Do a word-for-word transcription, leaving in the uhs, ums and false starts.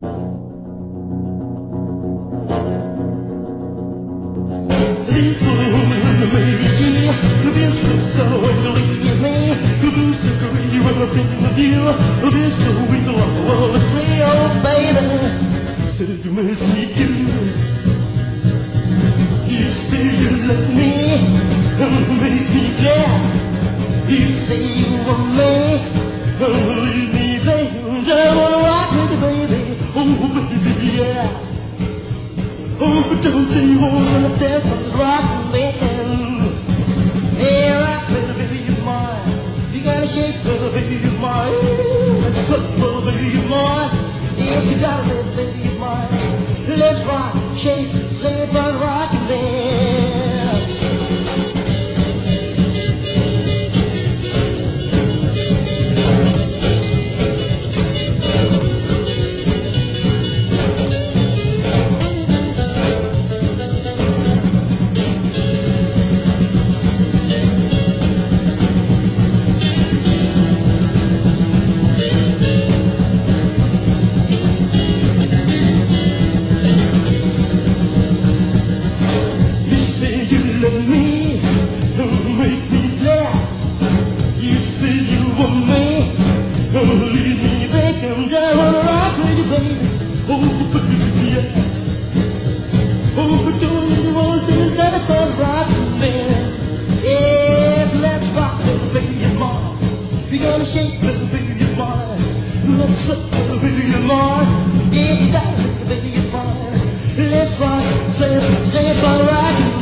Listen to me, she feels so so believe me. You so great when I think of you. You're so weak, like a world is free, oh baby. You say you miss me too. You say you love me and make me glad. You say you want me and leave me, baby. I wanna rock with you, baby. Oh baby, yeah. Oh, but don't say you wanna dance and rock with me. Hey, rock with me, baby, you're mine. You gotta shake, baby, you're mine. Let's rock, baby, you're mine. Yes, you gotta live, baby, you're mine. Let's rock, shake, slip and rock with me. Me, make me glad. You say you want me, leave me vacant. I wanna rock with you, baby. Oh, baby, yeah. Oh, but don't you want to dance and rock with me? Yes, let's rock, baby, you're mine. You're gonna shake, baby, you're mine. Let's slip, baby, you're mine. Yes, you got it, baby, you're mine. Let's rock, slip, slip, and rock.